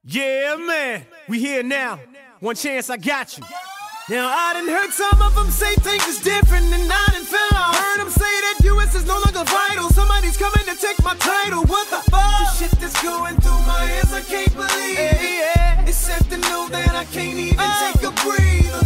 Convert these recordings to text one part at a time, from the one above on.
Yeah, man, we here now. One chance, I got you. Now, I done heard some of them say things is different, and I done fell off. Heard them say that US is no longer vital. Somebody's coming to take my title. What the fuck? The shit that's going through my ears, I can't believe it. It's sad to know that I can't even take a breather.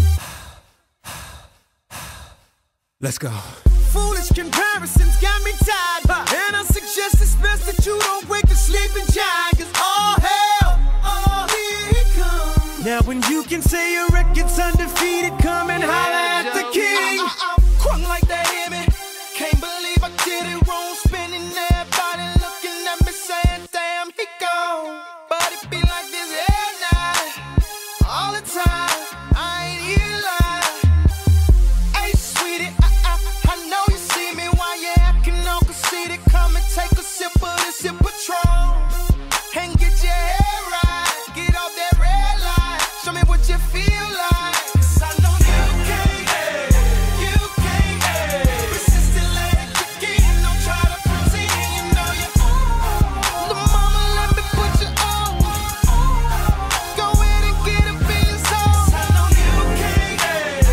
Let's go. Foolish comparisons got me tired, and I suggest it's best that you don't wake to sleep and jive, cause all hell, here it comes. Now when you can say your record's undefeated, come and holler at the king. I'm crunk like that, hear me? Can't believe I did it wrong, spinning everybody looking at me saying, damn, he gone. But it be like this every night, all the time, I ain't here lying. Hey, sweetie, I know you see me while you're acting all conceited. Come and take a sip of this here Patron and get your hair right. Get off that red light, show me what you feel like. 'Cause I know you can't resist and let it kick in. Don't try to pretend you know you own. The mama, let me put you on. Go ahead and get a being zone. 'Cause I know you can't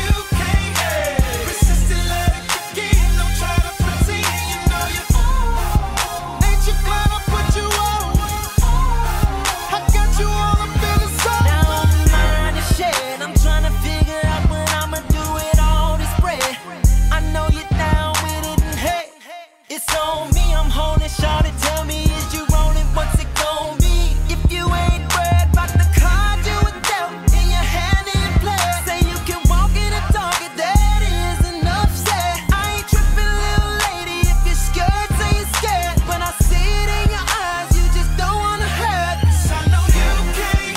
resist and let it kick in. Don't try to pretend you know you own. Ain't you glad I put you on? I got you all up in the zone. Now I'm mind is shed. I'm trying to figure out what I'ma do with all this bread. I know you're down with it, and hey, it's on me. I'm holding short and tell me, is you rolling? What's it gon' be? If you ain't worried about the card you were dealt in your hand in play, say you can walk in the target, that is enough said. I ain't tripping, little lady, if you're scared, say you're scared. When I see it in your eyes, you just don't wanna hurt. 'Cause I know you can't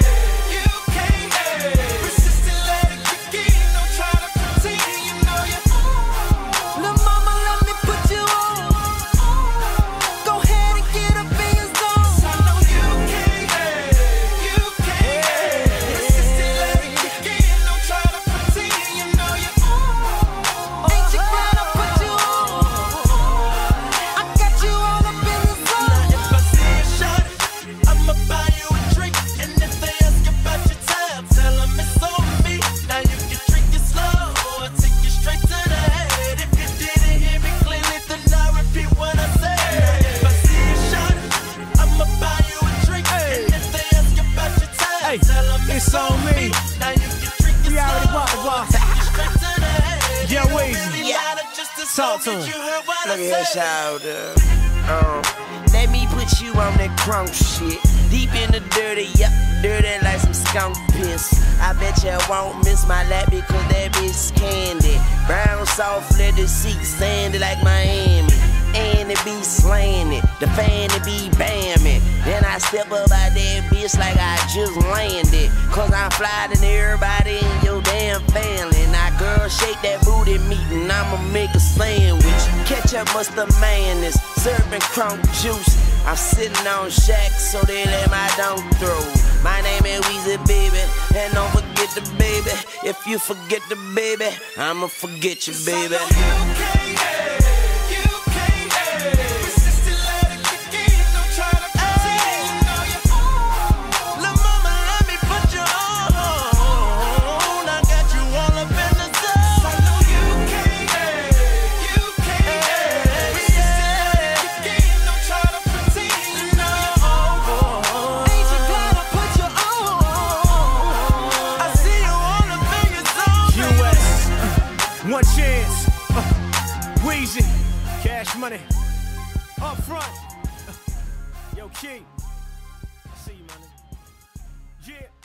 resist and let it kick in. Don't try to pretend you know you own. Lil' mama, let me put you on. Go ahead and get up in your zone. 'Cause I know you can't resist and let it kick in. Don't try to pretend you know you own. Ain't you glad I put you on? I got you all up in the zone. If I see you short, I'ma buy you a drink. And if they ask about your time, tell them it's on me. Now you can drink it slow or take you straight to the head. If you didn't hear me clearly, then I'll repeat what I said. If I see you short, I'ma buy you a drink. And if they ask about your time, tell them it's on me. Now you can drink it We already slow walked the walk. or take you straight to the head. Yeah, It don't Weezy. really matter, just as Talk long to as him. you heard what Look I at his said. shoulder. Let me put you on that crunk shit. Deep in the dirty, yep, dirty like some skunk piss. I bet you won't miss my lap because that bitch candy. Brown soft leather seat, sandy like Miami. And it be slaying it, the fan it be bamming. Then I step up out that bitch like I just landed. Cause I'm fly than everybody in your damn family. Now girl, shake that booty meat and I'ma make a sandwich. Ketchup mustard mayonnaise, serving crunk juice. I'm sitting on Shaq so they let my dunk through. My name is Weezy, baby, and don't forget the baby. If you forget the baby, I'ma forget you, baby. Resist and let it kick in. Don't try to pretend you know you own. Lil' mama, let me put you on. I got you all up in the zone. I know you can't resist and let it kick in. Don't try to pretend you know you own. Ain't you glad I put you on? I see you all up in your zone. US, one chance. Weezy, Cash Money, up front. Yo, King, I see you, man. Yeah.